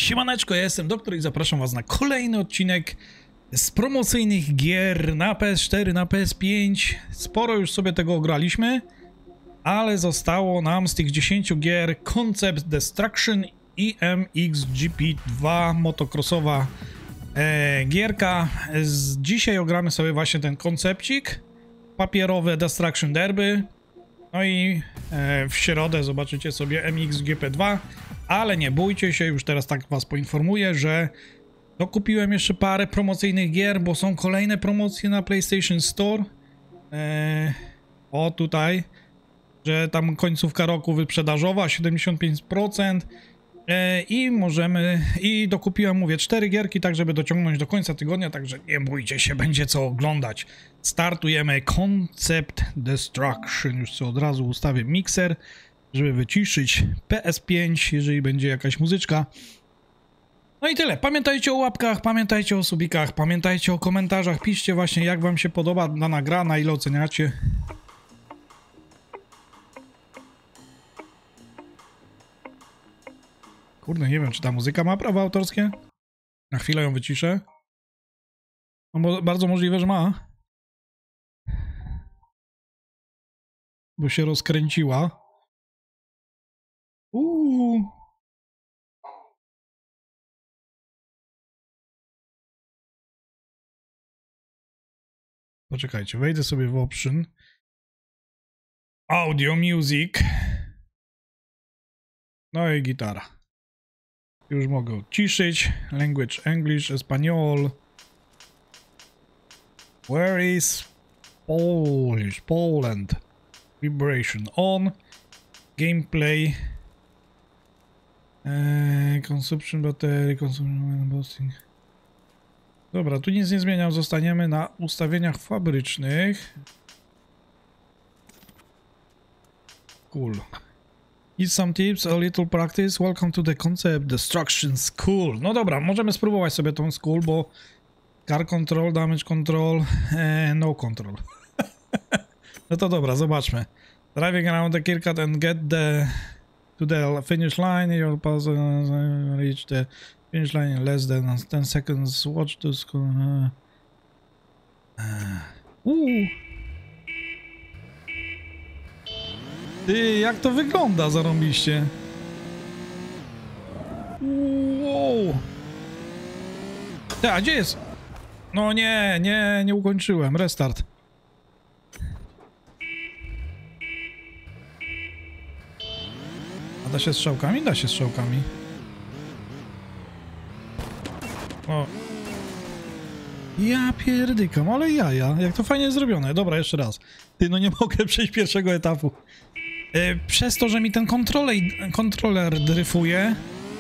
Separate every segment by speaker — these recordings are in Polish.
Speaker 1: Siemaneczko, ja jestem Doktor i zapraszam was na kolejny odcinek z promocyjnych gier na PS4, na PS5. Sporo już sobie tego ograliśmy, ale zostało nam z tych 10 gier Concept Destruction i MXGP2 motocrossowa gierka. Dzisiaj ogramy sobie właśnie ten koncepcik, papierowe Destruction Derby. No i w środę zobaczycie sobie MXGP2, ale nie bójcie się, już teraz tak was poinformuję, że dokupiłem jeszcze parę promocyjnych gier, bo są kolejne promocje na PlayStation Store. O tutaj, że tam końcówka roku wyprzedażowa, 75%. I dokupiłem, mówię, 4 gierki, tak żeby dociągnąć do końca tygodnia, także nie bójcie się, będzie co oglądać. Startujemy Concept Destruction, już sobie od razu ustawię mikser, żeby wyciszyć PS5, jeżeli będzie jakaś muzyczka. No i tyle, pamiętajcie o łapkach, pamiętajcie o subikach, pamiętajcie o komentarzach, piszcie właśnie jak wam się podoba dana gra, na ile oceniacie. Kurde, nie wiem, czy ta muzyka ma prawa autorskie? Na chwilę ją wyciszę. No bo bardzo możliwe, że ma. Bo się rozkręciła. Poczekajcie, wejdę sobie w option. Audio, music. No i gitara. Już mogę odciszyć. Language English, Espanol. Where is Polish? Poland. Vibration on. Gameplay. Consumption battery. Consumption boosting. Dobra, tu nic nie zmieniam. Zostaniemy na ustawieniach fabrycznych. Cool. Need some tips, a little practice. Welcome to the Concept Destruction School. No dobra, możemy spróbować sobie tą school, bo car control, damage control, no control. No to dobra, zobaczmy. Driving around the Kirkat and get to the finish line. You'll pass reach the finish line in less than 10 seconds. Watch the school. Ty, jak to wygląda zarąbiście. Wow. Ty, a gdzie jest? No nie ukończyłem. Restart. A da się strzałkami? Da się strzałkami. O. Ja pierdykam, ale jaja. Jak to fajnie zrobione. Dobra, jeszcze raz. Ty, no nie mogę przejść pierwszego etapu. Przez to, że mi ten kontroler dryfuje.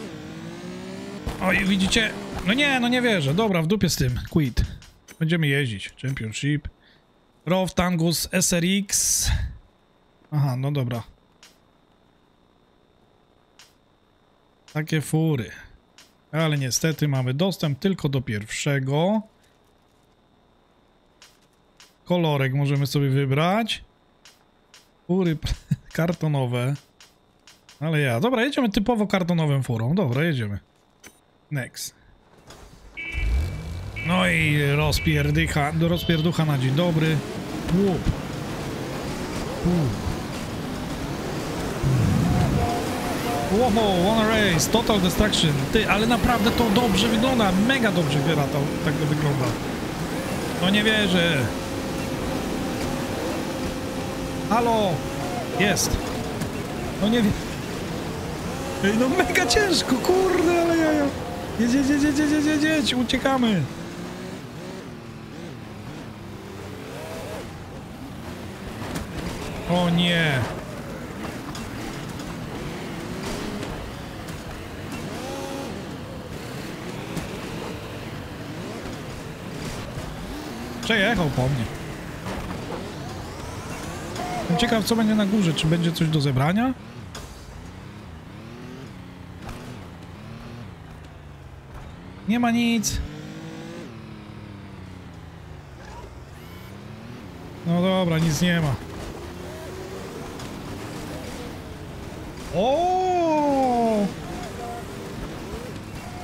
Speaker 1: Oj, widzicie? No nie wierzę. Dobra, w dupie z tym. Quit. Będziemy jeździć. Championship. ROV Tangus SRX. Aha, no dobra. Takie fury. Ale niestety mamy dostęp tylko do pierwszego. Kolorek możemy sobie wybrać. Fury kartonowe. Ale ja. Dobra, jedziemy typowo kartonowym furą. Dobra, jedziemy. Next. No i rozpierducha na dzień dobry. Łup. Wow, one race, total destruction. Ty, ale naprawdę to dobrze wygląda. Mega dobrze gra to, tak to wygląda. No nie wierzę. Halo! Jest! No nie wiem. Ej, no mega ciężko, kurde, ale jaja. Jedź, uciekamy. O nie. Przejechał po mnie. Ciekaw, co będzie na górze. Czy będzie coś do zebrania? Nie ma nic. No dobra, nic nie ma. O!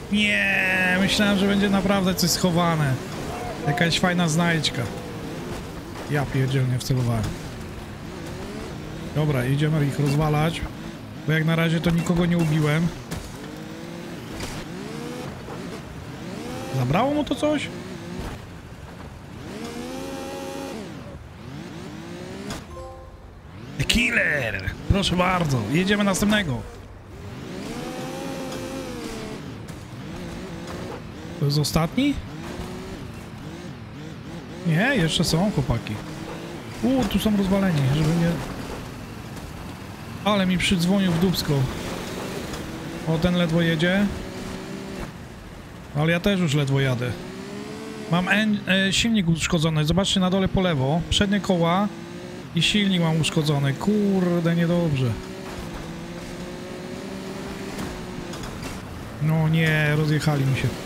Speaker 1: Nie, myślałem, że będzie naprawdę coś schowane. Jakaś fajna znajdźka. Ja pierdzielnie nie wcelowałem. Dobra, idziemy ich rozwalać. Bo jak na razie to nikogo nie ubiłem. Zabrało mu to coś? Killer! Proszę bardzo, jedziemy następnego. To jest ostatni? Nie, jeszcze są chłopaki. Tu są rozwaleni, żeby nie... Ale mi przydzwonił w dupsko. O, ten ledwo jedzie. Ale ja też już ledwo jadę. Mam silnik uszkodzony, zobaczcie na dole po lewo. Przednie koła i silnik mam uszkodzony. Kurde, niedobrze. No nie, rozjechali mi się.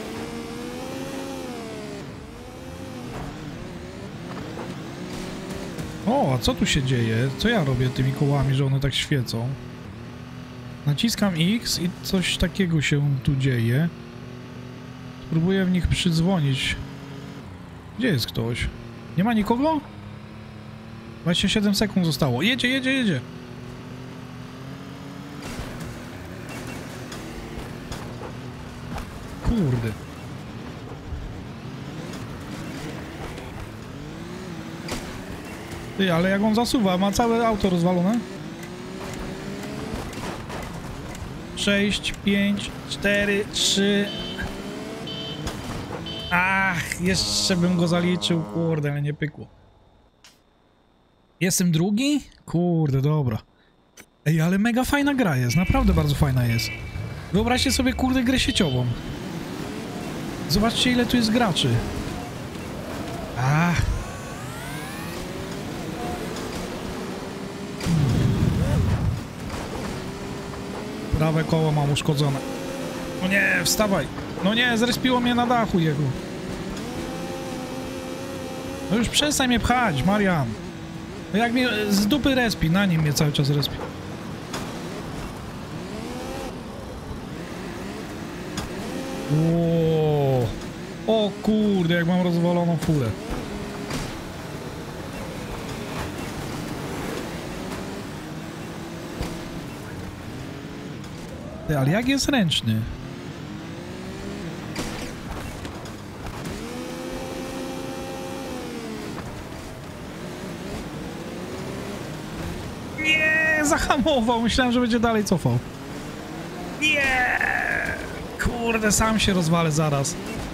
Speaker 1: O, a co tu się dzieje? Co ja robię tymi kołami, że one tak świecą? Naciskam X i coś takiego się tu dzieje. Spróbuję w nich przydzwonić. Gdzie jest ktoś? Nie ma nikogo? 27 sekund zostało. Jedzie, jedzie, jedzie. Kurde. Ty, ale jak on zasuwa, ma całe auto rozwalone. 6, 5, 4, 3. Ach, jeszcze bym go zaliczył, kurde, ale nie pykło. Jestem drugi? Kurde, dobra. Ej, ale mega fajna gra jest, naprawdę bardzo fajna jest. Wyobraźcie sobie, kurde, grę sieciową. Zobaczcie, ile tu jest graczy. Ach. Prawe koło mam uszkodzone. No nie, wstawaj. No nie, zrespiło mnie na dachu jego. No już przestań mnie pchać, Marian. No jak mnie z dupy respi, na nim mnie cały czas respi. O kurde, jak mam rozwaloną furę. Ty, ale jak jest ręczny? Nie, zahamował. Myślałem, że będzie dalej cofał. Nie! Kurde, sam się rozwalę zaraz.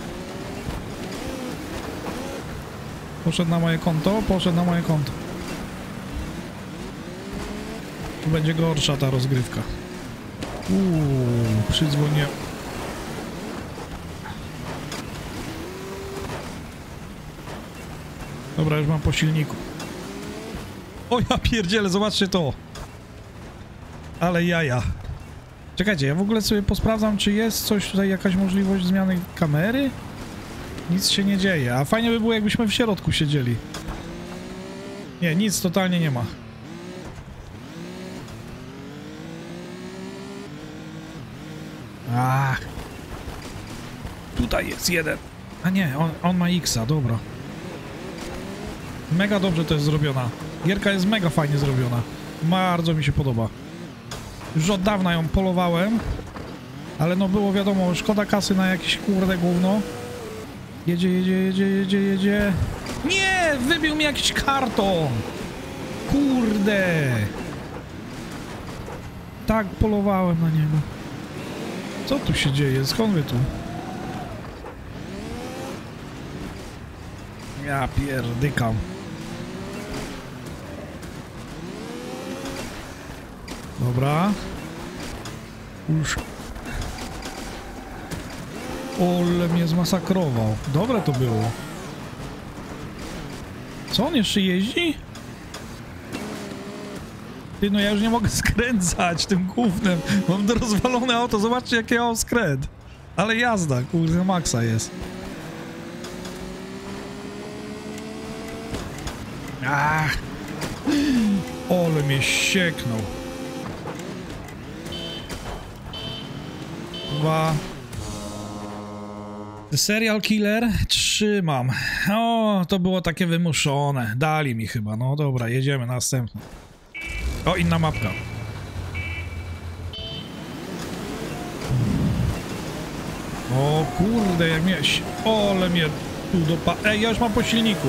Speaker 1: Poszedł na moje konto, poszedł na moje konto. Tu będzie gorsza ta rozgrywka. Przydzwonię. Dobra, już mam po silniku. O ja pierdzielę, zobaczcie to. Ale jaja. Czekajcie, ja w ogóle sobie posprawdzam, czy jest coś tutaj, jakaś możliwość zmiany kamery? Nic się nie dzieje, a fajnie by było, jakbyśmy w środku siedzieli. Nie, nic totalnie nie ma. Ach. Tutaj jest jeden. A nie, on ma X-a, dobra. Mega dobrze to jest zrobiona. Gierka jest mega fajnie zrobiona. Bardzo mi się podoba. Już od dawna ją polowałem. Ale no było wiadomo, szkoda kasy na jakieś kurde gówno. Jedzie, jedzie, jedzie, jedzie, jedzie. Nie! Wybił mi jakiś karton! Kurde! Tak polowałem na niego. Co tu się dzieje? Skąd wy tu? Ja pierdykam. Dobra. Już. Ole mnie zmasakrował. Dobre to było. Co, on jeszcze jeździ? Ty, no ja już nie mogę skręcać tym gównem. Mam rozwalone auto. Zobaczcie, jakie ja mam skręt. Ale jazda, kurde, maksa jest. Ach. Ole mnie sieknął. 2, Serial Killer trzymam. O, to było takie wymuszone. Dali mi chyba. No dobra, jedziemy następny. O, inna mapka. O kurde, jak mnie... Ole mnie tu Ej, ja już mam po silniku.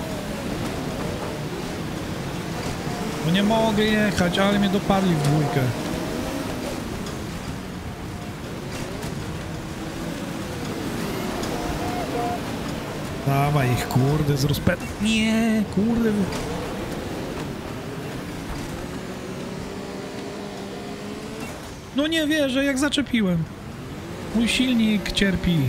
Speaker 1: No nie mogę jechać, ale mnie dopadli w dwójkę. Dawaj ich, kurde, z rozpędu. Nie, kurde. No nie wierzę, jak zaczepiłem. Mój silnik cierpi.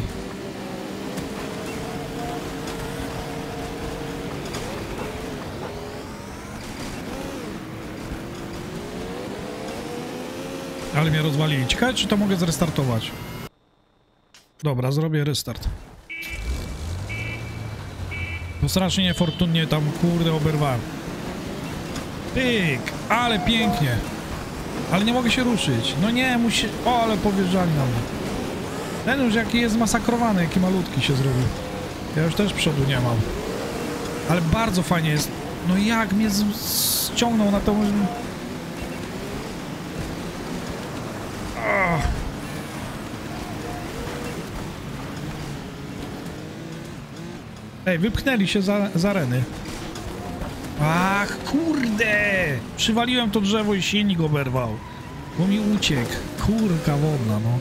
Speaker 1: Ale mnie rozwalili. Ciekawe, czy to mogę zrestartować. Dobra, zrobię restart. Bo strasznie niefortunnie tam, kurde, oberwałem. Pyk! Ale pięknie. Ale nie mogę się ruszyć. No nie, musi... O, ale powjeżdżali na mnie. Ten już jaki jest masakrowany, jaki malutki się zrobił. Ja już też przodu nie mam. Ale bardzo fajnie jest. No jak mnie ściągnął na tą... Ej, wypchnęli się z areny. Ach, kurde! Przywaliłem to drzewo i silnik oberwał. Bo mi uciekł. Kurka wodna, no.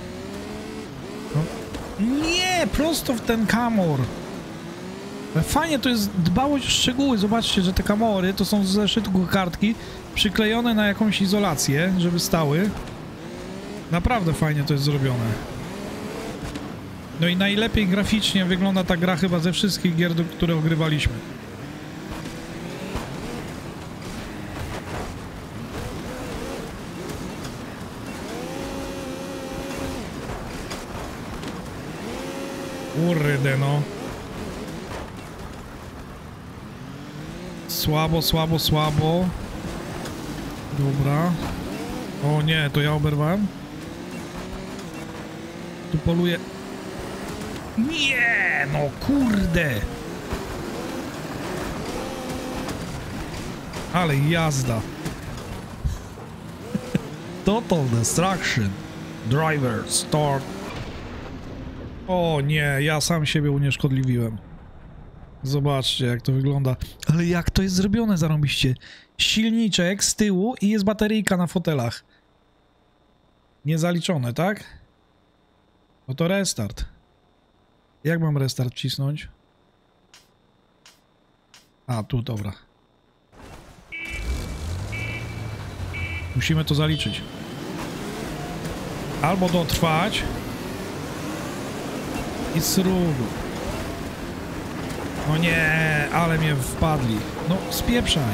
Speaker 1: Nie! Prosto w ten kamor. Fajnie to jest dbałość o szczegóły. Zobaczcie, że te kamory to są z zeszytu kartki przyklejone na jakąś izolację, żeby stały. Naprawdę fajnie to jest zrobione. No i najlepiej graficznie wygląda ta gra chyba ze wszystkich gier, które ogrywaliśmy. Kurde no. Słabo, słabo, słabo. Dobra. O nie, to ja oberwałem. Tu poluję. Nie, no kurde. Ale jazda. Total destruction. Driver, start. O nie, ja sam siebie unieszkodliwiłem. Zobaczcie, jak to wygląda. Ale jak to jest zrobione, zarąbiście. Silniczek z tyłu i jest bateryjka na fotelach. Niezaliczone, tak? No to restart. Jak mam restart wcisnąć? A, tu, dobra. Musimy to zaliczyć. Albo dotrwać. I srugu. No nie, ale mnie wpadli. No, spieprzaj.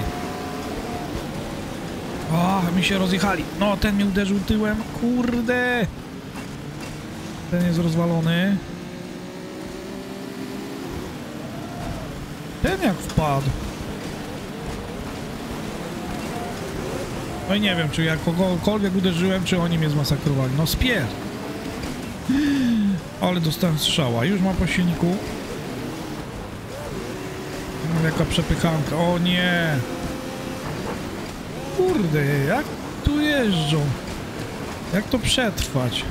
Speaker 1: O, mi się rozjechali. No, ten mnie uderzył tyłem. Kurde. Ten jest rozwalony. Ten jak wpadł. No i nie wiem, czy ja kogokolwiek uderzyłem, czy oni mnie zmasakrowali. No spier. Ale dostałem strzała. Już mam po silniku. No, jaka przepychanka. O nie. Kurde, jak tu jeżdżą? Jak to przetrwać?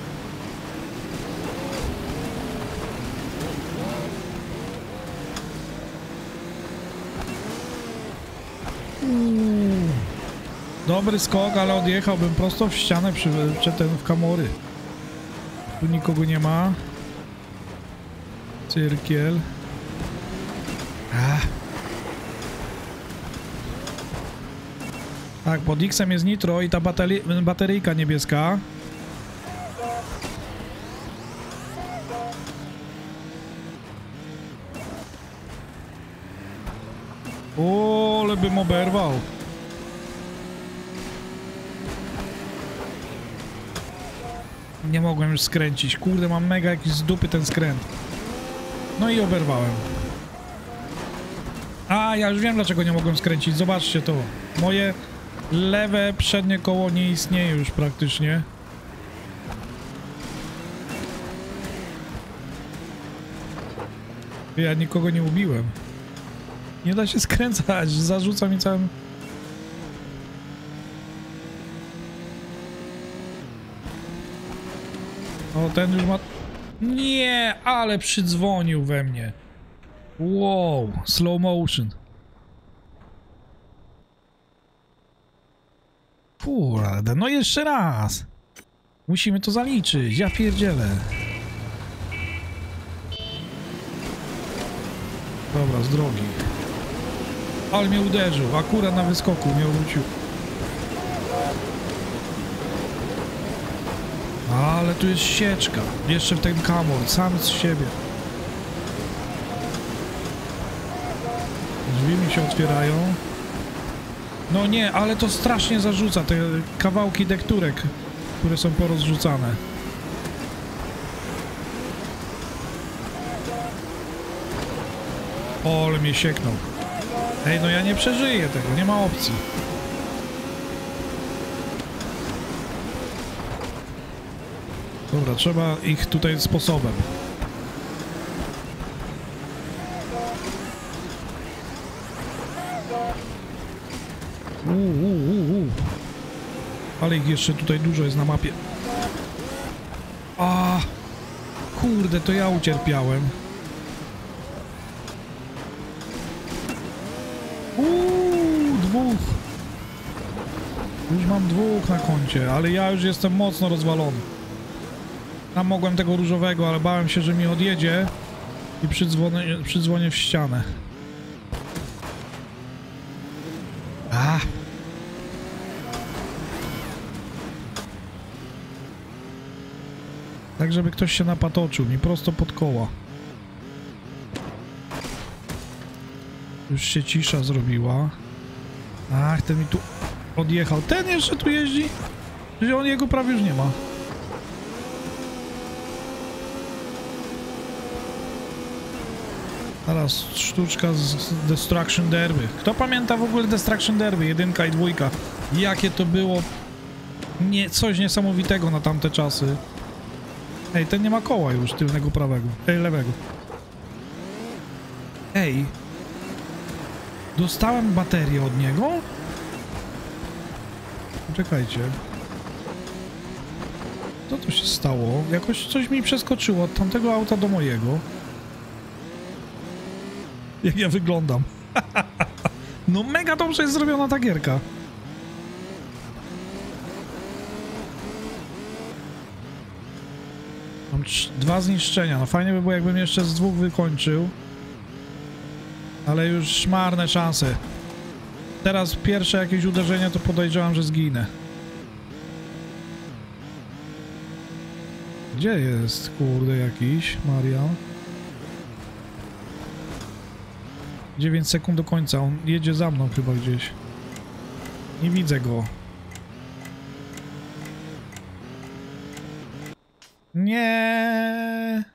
Speaker 1: Dobry skok, ale odjechałbym prosto w ścianę przed ten w kamory. Tu nikogo nie ma. Cyrkiel. Tak, pod X-em jest nitro i ta bateryjka niebieska. O, ale bym oberwał. Nie mogłem już skręcić. Kurde, mam mega jakiś z dupy ten skręt. No i oberwałem. A, ja już wiem, dlaczego nie mogłem skręcić. Zobaczcie to. Moje lewe przednie koło nie istnieje już praktycznie. Ja nikogo nie ubiłem. Nie da się skręcać, zarzuca mi całym... O, ten już ma... Nie, ale przydzwonił we mnie. Wow, slow motion. Kurde, no jeszcze raz. Musimy to zaliczyć, ja pierdzielę. Dobra, z drogi. Ale mnie uderzył, akurat na wyskoku mnie obrócił. Ale tu jest sieczka. Jeszcze w ten kamor, sam z siebie. Drzwi mi się otwierają. No nie, ale to strasznie zarzuca te kawałki dekturek, które są porozrzucane. O, ale mnie sieknął. Ej, no ja nie przeżyję tego, nie ma opcji. Dobra, trzeba ich tutaj sposobem. Ale ich jeszcze tutaj dużo jest na mapie. A, kurde, to ja ucierpiałem. Dwóch. Już mam dwóch na koncie, ale ja już jestem mocno rozwalony. Tam mogłem tego różowego, ale bałem się, że mi odjedzie i przydzwonię w ścianę. Tak, żeby ktoś się napatoczył mi prosto pod koła. Już się cisza zrobiła. Ach, ten mi tu odjechał. Ten jeszcze tu jeździ? Że on jego prawie już nie ma. Teraz sztuczka z Destruction Derby. Kto pamięta w ogóle Destruction Derby? 1 i 2. Jakie to było coś niesamowitego na tamte czasy. Ej, ten nie ma koła już, tylnego prawego. Ej, lewego. Ej. Dostałem baterię od niego? Czekajcie. Co to się stało? Jakoś coś mi przeskoczyło od tamtego auta do mojego. Jak ja wyglądam. No mega dobrze jest zrobiona ta gierka. Mam 2 zniszczenia. No fajnie by było, jakbym jeszcze z 2 wykończył. Ale już marne szanse. Teraz pierwsze jakieś uderzenie to podejrzewam, że zginę. Gdzie jest, kurde, jakiś Marian? 9 sekund do końca. On jedzie za mną chyba gdzieś. Nie widzę go. Nie.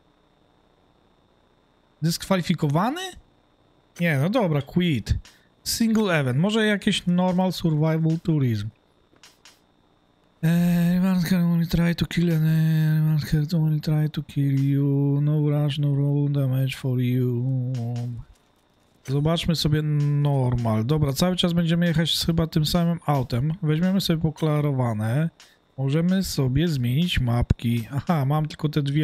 Speaker 1: Dyskwalifikowany? Nie, no dobra, quit. Single event. Może jakieś normal survival tourism. Anyone can only try to kill anyone can only try to kill you. No rush, no roll damage for you. Zobaczmy sobie normal. Dobra, cały czas będziemy jechać chyba tym samym autem. Weźmiemy sobie poklarowane. Możemy sobie zmienić mapki. Aha, mam tylko te 2.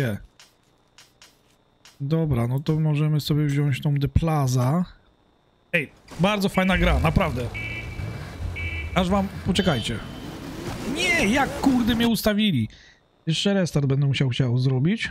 Speaker 1: Dobra, no to możemy sobie wziąć tą The Plaza. Ej, bardzo fajna gra, naprawdę. Aż wam... Poczekajcie. Nie, jak kurde mnie ustawili. Jeszcze restart będę musiał zrobić.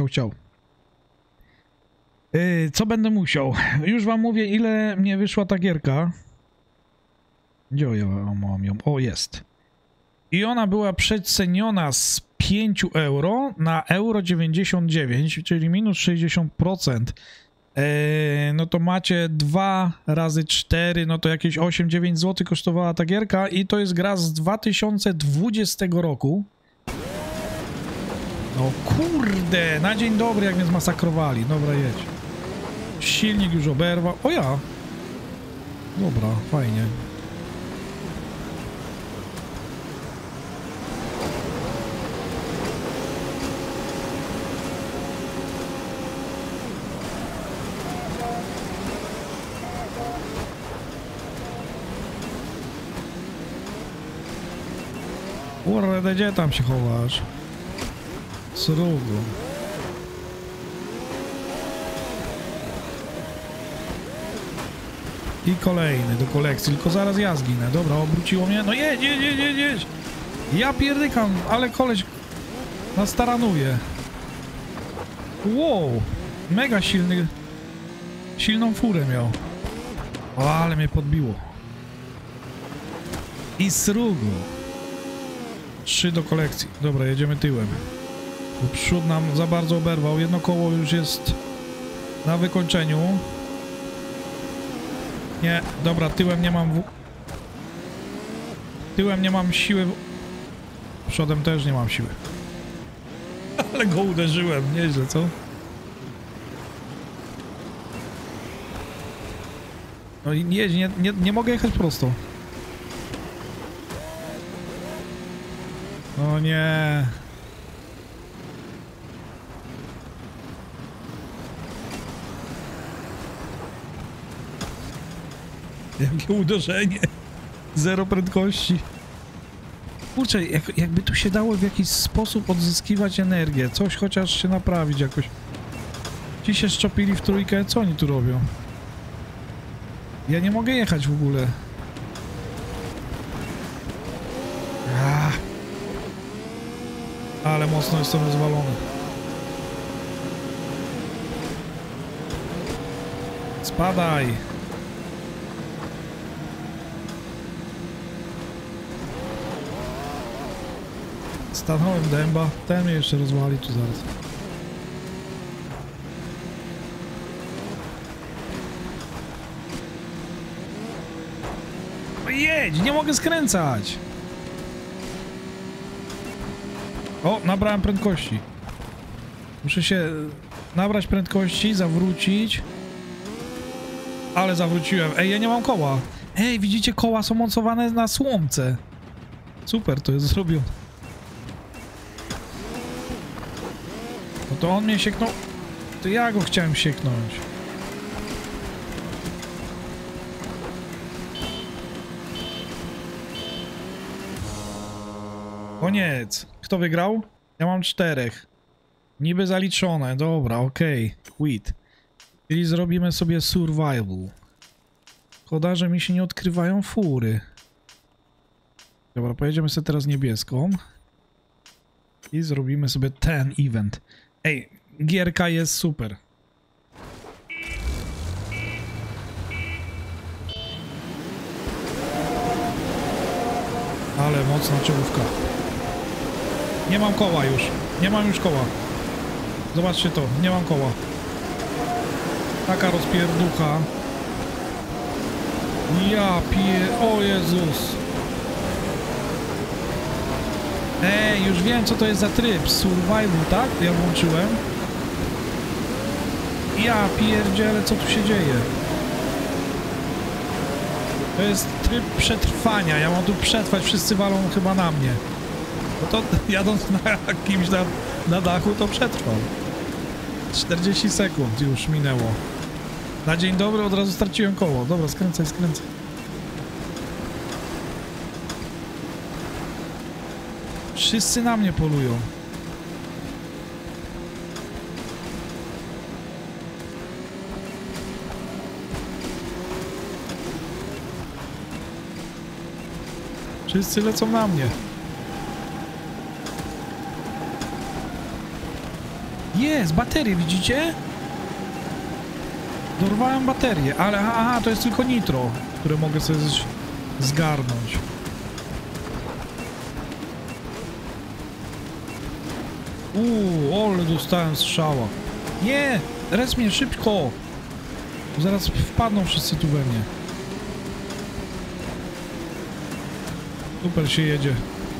Speaker 1: Co będę musiał? Już wam mówię, ile mnie wyszła ta gierka. Gdzie ja mam ją? O, jest. I ona była przeceniona z 5 euro na euro 99, czyli minus 60%. No to macie 2 razy 4, no to jakieś 8-9 zł kosztowała ta gierka i to jest gra z 2020 roku. No kurde, na dzień dobry jak mnie zmasakrowali. Dobra, jedź. Silnik już oberwał. O ja! Dobra, fajnie. Kurde, gdzie tam się chowasz? Srugu. I kolejny do kolekcji, tylko zaraz ja zginę. Dobra, obróciło mnie. No jedź. Ja pierdykam, ale koleś nas taranuje. Wow, mega silną furę miał. O, ale mnie podbiło. I srugu. 3 do kolekcji. Dobra, jedziemy tyłem. Bo przód nam za bardzo oberwał. Jedno koło już jest na wykończeniu. Nie, dobra, tyłem nie mam siły. Przodem też nie mam siły. Ale go uderzyłem, nieźle, co? No i jedź, nie mogę jechać prosto. O nie. Jakie uderzenie. Zero prędkości. Kurczę, jakby tu się dało w jakiś sposób odzyskiwać energię. Coś chociaż się naprawić jakoś. Ci się szczopili w trójkę. Co oni tu robią? Ja nie mogę jechać w ogóle. Ale mocno jestem rozwalony. Spadaj. Stanąłem dęba. Ten mnie jeszcze rozwali tu zaraz. O, jedź! Nie mogę skręcać! O, nabrałem prędkości. Muszę się nabrać prędkości, zawrócić. Ale zawróciłem. Ej, ja nie mam koła. Ej, widzicie, koła są mocowane na słomce. Super, to jest zrobione. No to on mnie sieknął. To ja go chciałem sieknąć. Koniec. Kto wygrał? Ja mam 4. Niby zaliczone. Dobra, okej. Quit. Czyli zrobimy sobie survival. Szkoda, że mi się nie odkrywają fury. Dobra, pojedziemy sobie teraz niebieską. I zrobimy sobie ten event. Ej, gierka jest super. Ale mocna czołówka. Nie mam koła już. Nie mam już koła. Zobaczcie to. Nie mam koła. Taka rozpierducha. Ja O Jezus. Ej, już wiem, co to jest za tryb. Survival, tak? Ja włączyłem. Ja pierdzielę, co tu się dzieje. To jest tryb przetrwania. Ja mam tu przetrwać. Wszyscy walą chyba na mnie. No to jadąc na kimś na dachu, to przetrwał. 40 sekund już minęło. Na dzień dobry od razu straciłem koło. Dobra, skręcaj. Wszyscy na mnie polują. Wszyscy lecą na mnie. Jest, baterie, widzicie? Dorwałem baterię, ale aha, to jest tylko nitro, które mogę sobie zgarnąć. Ale dostałem strzała. Nie! Res mnie szybko! Zaraz wpadną wszyscy tu we mnie. Super się jedzie.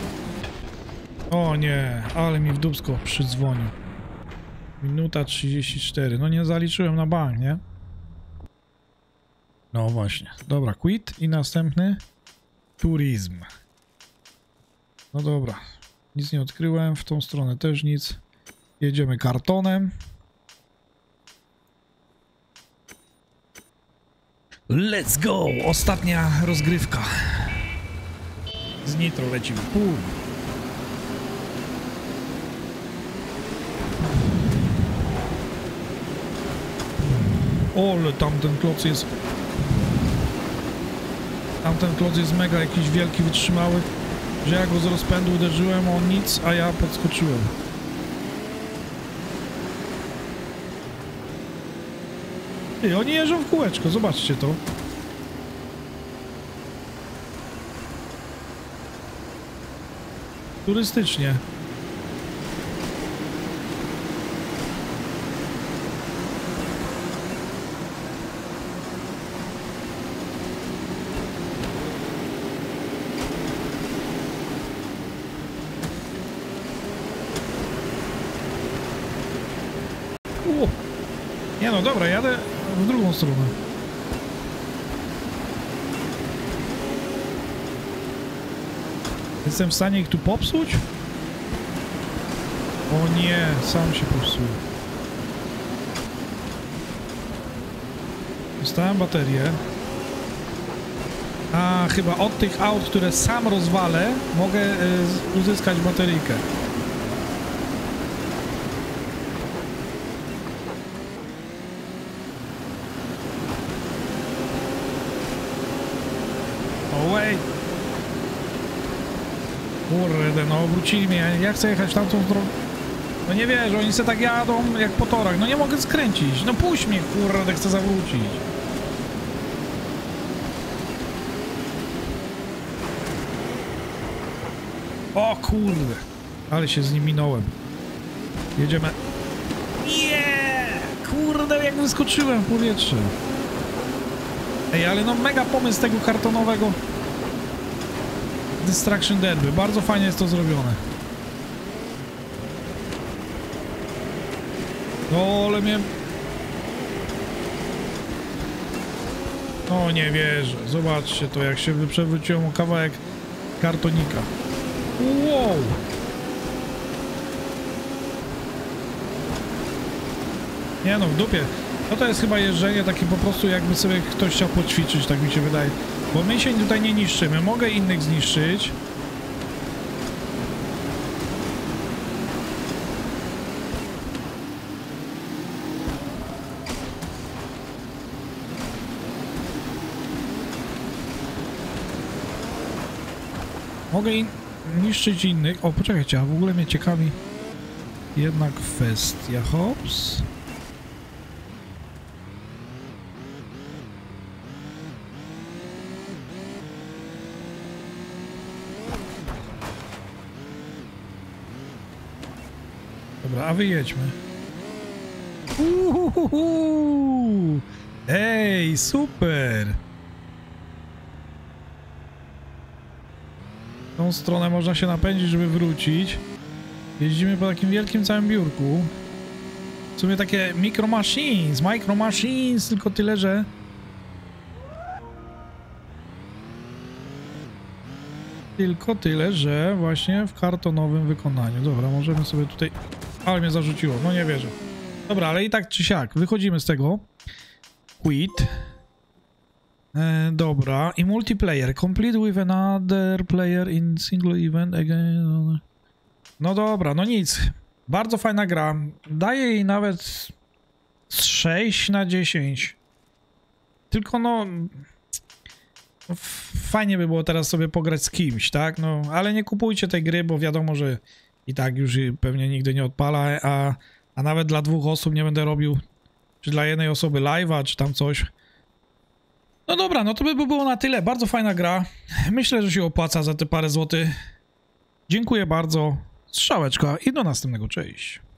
Speaker 1: O nie, ale mi w dupsko przydzwonił. Minuta 34. No nie zaliczyłem na bank, nie? No właśnie. Dobra, quit i następny. Turizm. No dobra. Nic nie odkryłem, w tą stronę też nic. Jedziemy kartonem. Let's go! Ostatnia rozgrywka. Z nitro lecimy. Ole, tamten kloc jest... Tamten kloc jest mega jakiś wielki, wytrzymały, że ja go z rozpędu uderzyłem, on nic, a ja podskoczyłem. I oni jeżdżą w kółeczko, zobaczcie to. Turystycznie. Nie no, dobra, jadę w drugą stronę. Jestem w stanie ich tu popsuć? O nie, sam się popsuł. Dostałem baterię. A, chyba od tych aut, które sam rozwalę, mogę uzyskać bateryjkę. Ojej! Kurde, no obrócili mnie. Ja chcę jechać tamtą drogą. No nie wierzę, oni se tak jadą jak po torach. No nie mogę skręcić. No puść mnie, kurde, chcę zawrócić. O kurde. Ale się z nim minąłem. Jedziemy. Nie! Kurde, jak wyskoczyłem w powietrze. Ej, ale no mega pomysł tego kartonowego Destruction Derby. Bardzo fajnie jest to zrobione. No, ale mnie... No, nie wierzę. Zobaczcie to, jak się przewróciłem o kawałek kartonika. Wow! Nie no, w dupie. No to jest chyba jeżdżenie takie po prostu, jakby sobie ktoś chciał poćwiczyć, tak mi się wydaje. Bo my się tutaj nie niszczymy. Mogę innych zniszczyć. Mogę niszczyć innych. O, poczekajcie, a w ogóle mnie ciekawi jedna kwestia. Hops. Dobra, a wyjedźmy. Ej, super! W tą stronę można się napędzić, żeby wrócić. Jeździmy po takim wielkim całym biurku. W sumie takie micro machines, tylko tyle, że... Tylko tyle, że właśnie w kartonowym wykonaniu. Dobra, możemy sobie tutaj... Ale mnie zarzuciło, no nie wierzę. Dobra, ale i tak czy siak, wychodzimy z tego. Quit. Dobra, i multiplayer. Complete with another player in single event again. No dobra, no nic. Bardzo fajna gra. Daję jej nawet 6 na 10. Tylko no... Fajnie by było teraz sobie pograć z kimś, tak? No, ale nie kupujcie tej gry, bo wiadomo, że i tak już pewnie nigdy nie odpala, a nawet dla 2 osób nie będę robił, czy dla jednej osoby live'a, czy tam coś. No dobra, no to by było na tyle. Bardzo fajna gra. Myślę, że się opłaca za te parę złotych. Dziękuję bardzo. Strzałeczka i do następnego. Cześć.